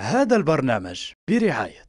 هذا البرنامج برعاية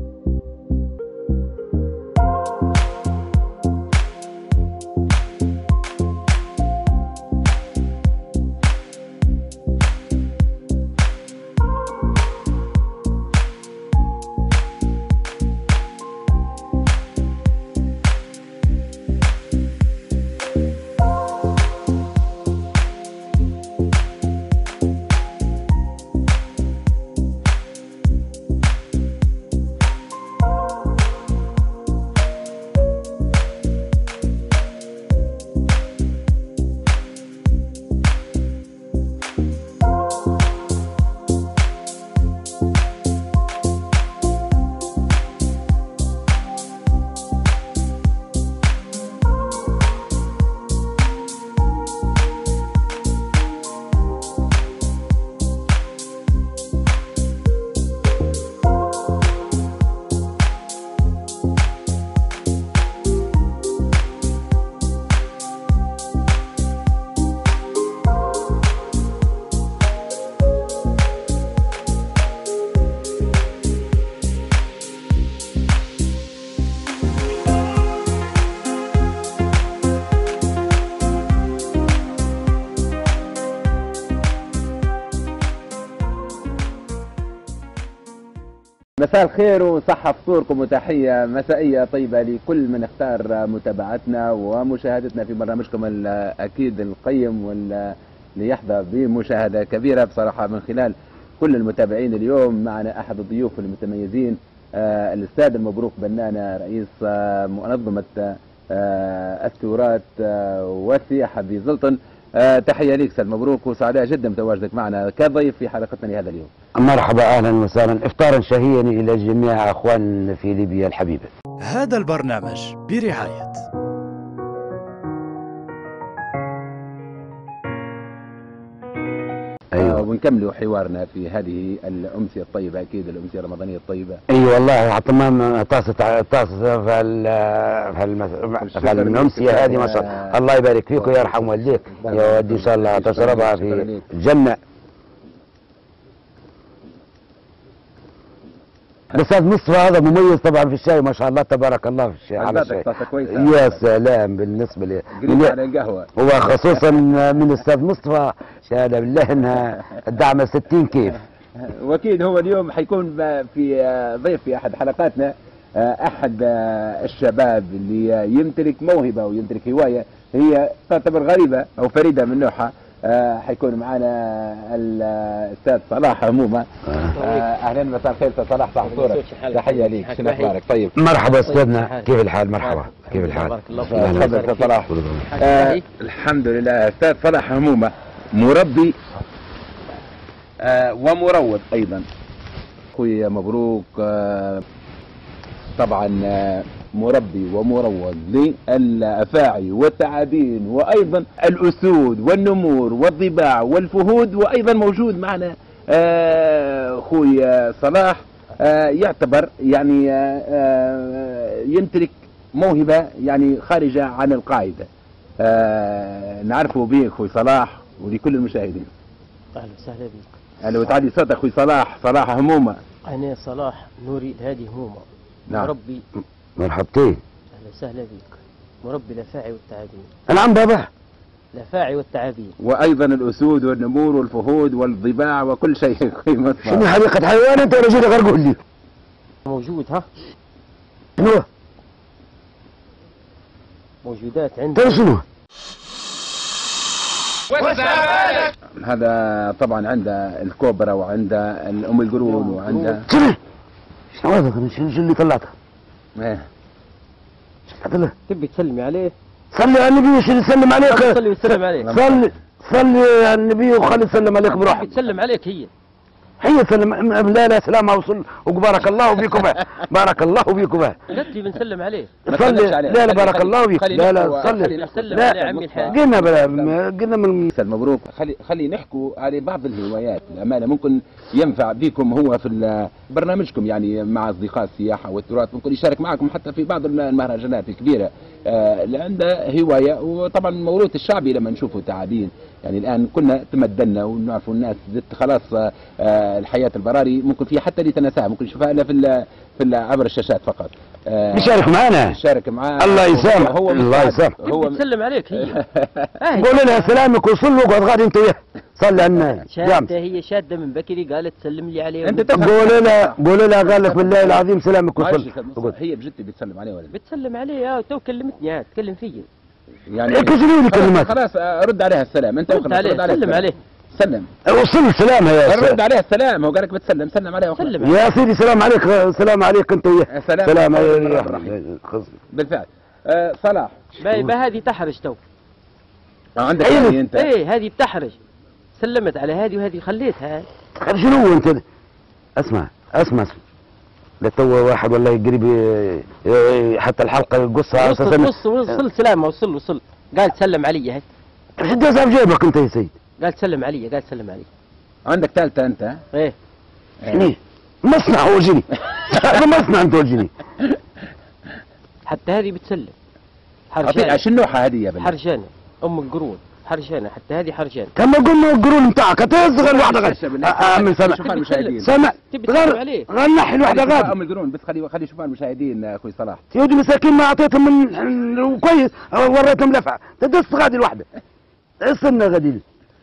مساء الخير وصحة فطوركم وتحية مسائية طيبة لكل من اختار متابعتنا ومشاهدتنا في برنامجكم الأكيد القيم واللي يحظى بمشاهدة كبيرة بصراحة من خلال كل المتابعين. اليوم معنا أحد الضيوف المتميزين الأستاذ المبروك بنانة رئيس منظمة التراث والسياحة بزلطن. تحية ليك أستاذ مبروك وسعداء جدا بتواجدك معنا كضيف في حلقتنا لهذا اليوم. مرحبا، اهلا وسهلا، افطارا شهيا الى جميع اخوان في ليبيا الحبيبه. هذا البرنامج برعاية ايوه ونكملوا حوارنا في هذه الأمسية الطيبة، أكيد الأمسية الرمضانية الطيبة. اي والله تمام، طاسه في الامسيه هذه ما شاء الله. الله يبارك فيك ويرحم والديك يا ودي، ان شاء الله تشربها في الجنه. الاستاذ مصطفى هذا مميز طبعا في الشاي ما شاء الله تبارك الله في الشاي على الشاي. يا سلام بالنسبه لي على القهوه وخصوصا من الاستاذ مصطفى شهاده بالله انها الدعمه 60 كيف. واكيد هو اليوم حيكون في ضيف في احد حلقاتنا احد الشباب اللي يمتلك موهبه ويمتلك هوايه هي تعتبر غريبه او فريده من نوعها. حيكون معنا الاستاذ صلاح همومه. اهلا مساء الخير استاذ صلاح، صح صورك، تحيه ليك، شنو اخبارك؟ طيب مرحبا استاذنا، كيف الحال؟ مرحبا، كيف الحال؟ بارك الله فيك. تفضل استاذ صلاح. الحمد لله. استاذ صلاح همومه مربي ومروض ايضا. اخوي مبروك طبعا مربي ومروض للافاعي والثعابين وايضا الاسود والنمور والضباع والفهود، وايضا موجود معنا اخوي صلاح يعتبر يعني يمتلك موهبه يعني خارجه عن القاعده. نعرفه بك اخوي صلاح ولكل المشاهدين. اهلا وسهلا بك. لو تعلي صوتك اخوي صلاح. صلاح همومه. انا صلاح نوري الهادي همومه. نعم. مربي. مرحبتين. اهلا وسهلا بك. مربي الافاعي والثعابين. نعم بابا. الافاعي والثعابين. وايضا الاسود والنمور والفهود والضباع وكل شيء. شنو حديقة حيوان انت ولا جيت غير قول لي؟ موجود ها؟ شنو؟ موجودات عندنا. شنو؟ هذا طبعا عنده الكوبرا وعنده الام القرون وعنده شنو هذا؟ شنو اللي طلعته؟ ايه تبي تسلمي عليه؟ صلي على النبي، شو يسلم عليك؟ صلي وسلم عليك. صلي على النبي وخلي يسلم عليك بروحك. تسلم عليك هي تسلم. لا سلام وصل وبارك الله فيكم. بارك الله فيكم. قلت لي بنسلم عليه. صلي. لا بارك الله فيك. لا صلي. نسلم عليه عمي الحاج. قلنا من مبروك. خلي نحكوا على بعض الهوايات الامانه ممكن ينفع بكم هو في برنامجكم يعني مع اصدقاء السياحه والتراث، ممكن يشارك معكم حتى في بعض المهرجانات الكبيره اللي عنده هوايه. وطبعا الموروث الشعبي لما نشوفوا تعابين يعني الان كنا تمدنا ونعرفوا الناس زدت خلاص الحياه البراري ممكن فيها حتى اللي تنساها ممكن نشوفها الا عبر الشاشات فقط. يشارك معنا، يشارك معاه. الله يسامح، الله يسامح. هو تسلم عليك هي. قول لها سلامك وصل واقعد غادي انت وياه، صلي على النبي. شادة هي شادة من بكري قالت سلم لي عليه. انت تفهم. قول لها قال لك بالله العظيم سلامك وصل. هي بجد بتسلم عليه ولا بتسلم عليه تو كلمتني عاد تكلم فيا. يعني كسروا لي كلمات. خلاص رد عليها السلام انت رد عليه سلم عليه. سلم وصل سلامها يا رد عليها السلام. هو قال لك بتسلم سلم عليها سلم يا سيدي. سلام عليك، سلام عليك انت وياه. سلام بالفعل. صلاح هذه تحرج تو. عندك هذه انت. ايه هذه بتحرج. سلمت على هذه وهذه خليتها. شنو انت؟ اسمع لا تو واحد والله قريب حتى الحلقه يقصها على اساس وصل سلامه وصل قال تسلم علي هاي. ايش داز في جيبك انت يا سيد؟ قال تسلم علي. عندك ثالثه انت؟ ايه شنو؟ مصنع ورجيني. مصنع انت ورجيني. حتى هذه بتسلم. حرجانه. شنو نوعها هذه يا بني؟ حرجانه ام القرون حرجانه. حتى هذه حرجانه. كما قلنا القرون نتاعك هتصغر واحده غير. من شوفها المشاهدين. سمع غنحي الواحده غادي. ام القرون بس خلي يشوفها المشاهدين اخوي صلاح. يا ودي مساكين ما اعطيتهم من كويس وريتهم لفعه تدس غادي الواحده. استنى غادي.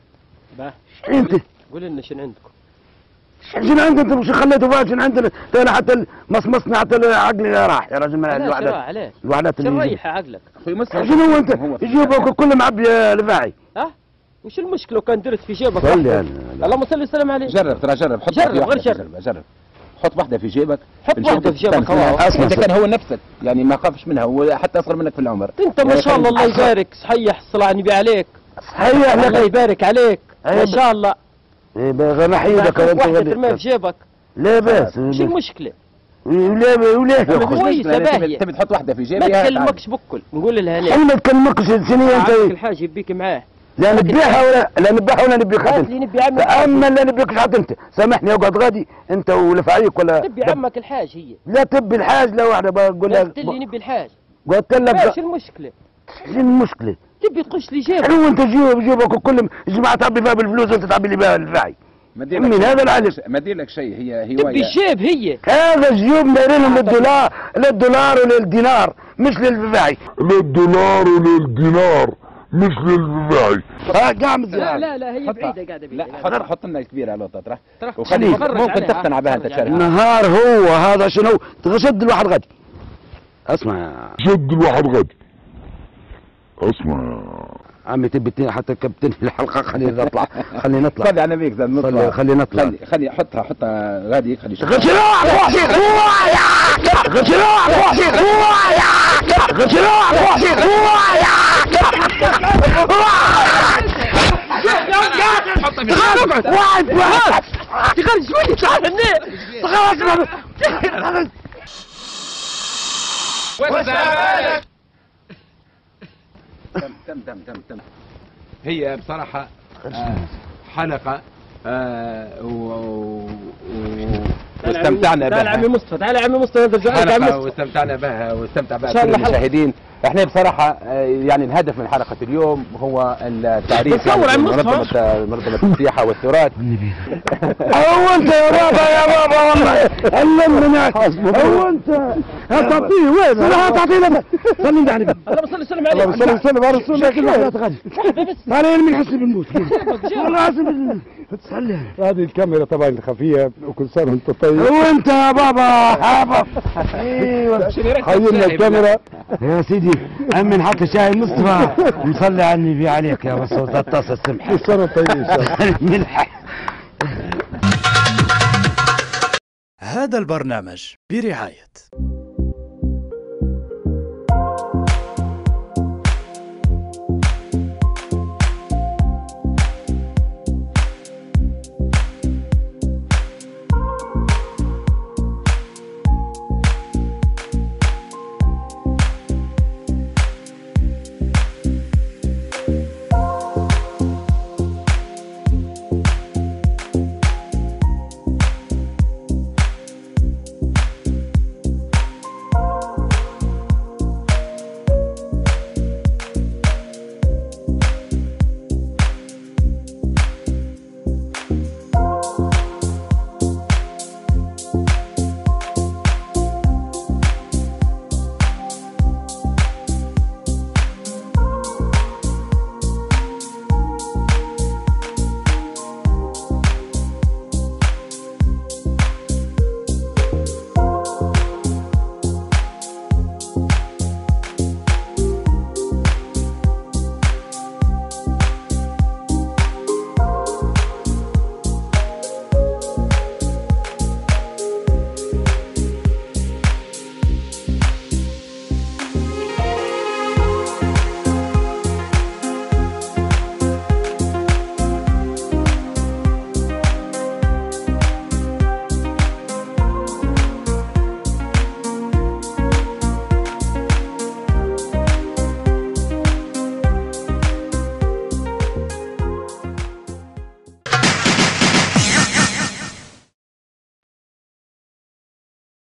انت قول لنا شنو عندكم؟ شنو عندك انت؟ مش خليته بقى شنو عندنا؟ انا حتى مصمصنا حتى عقلي راح يا راجل. من الوحدات اللي ريح عقلك اخوي مصر. شنو انت جيبك كله معبي رفاعي؟ وش المشكله لو كان درت في جيبك؟ صلي اللهم صل وسلم عليه. جرب حط جرب حط واحده في جيبك. حط واحده في جيبك. انت كان هو نفسك يعني ما خافش منها وحتى اصغر منك في العمر. انت ما شاء الله الله يبارك. صحيح الصلاه على النبي عليك. صحيح الله يبارك عليك ما شاء الله. ايه نحيدك انت واحده ترميها في جيبك. لا باس. وش المشكله؟ وليه كويسه باهيه. تبي تحط واحده في جيبك. ما تكلمكش بكل نقول لها انا ما تكلمكش. شنو انت الحاج يبيك معاه. لا نبيعها ولا نبيك حتى انت. نبي عمك. اما لا نبيك حتى انت. سامحني اقعد غادي انت ولفعيك ولا تبي عمك الحاج هي. لا تبي الحاج. لا واحده بقول لها. قلت لي نبي الحاج. قلت لك شو المشكله؟ شنو المشكله؟ تبي تخش لي جيبك. حلو انت جيبك وكل الجماعه تعبي فيها بالفلوس وانت تعبي لي بها الفعي. من هذا العالم ما دير لك شيء. هي تبي الجيب هي. هذا الجيوب دايرينهم للدولار وللدينار مش للفعي. للدولار وللدينار مش للفعي. لا هي بعيده قاعده بعيده. لا حط لنا الكبيره على طرح وخلي ممكن تقتنع بها انت تشارك. النهار هو هذا شنو؟ شد الواحد غادي. اسمع شد الواحد غادي. اسمع عمي تبي حتى كابتن الحلقه. خلينا نطلع. صلي على نبيك نطلع. خلينا نطلع. خلي حطها غادي. خلي واحد تخرج شوي تعال هنا. تم. هي بصراحة حلقة واستمتعنا بها. تعال عمي مصطفى. تعال عمي مصطفى. حلقة واستمتعنا بها واستمتع بها كل المشاهدين. احنا بصراحة يعني الهدف من حلقة اليوم هو التعريف منظمة السياحة والتراث. هو انت يا بابا والله علمنا. هو انت هتعطيه وين؟ انا هتعطيه لك. خليني دعني بك. اللهم صل وسلم عليه. اللهم صل وسلم على رسول الله. كل غادي. انا من حسن بالموت. والله حسن بالموت. تسلم. هذه الكاميرا طبعا الخفيه وكل سنه وانت طيب. وانت يا بابا. ايوه خيرنا الكاميرا يا سيدي. عمي نحط شاي مصطفى. نصلي على النبي عليك يا رسول الله. تتصل السمحه. كل سنه طيب ان شاء الله. هذا البرنامج برعاية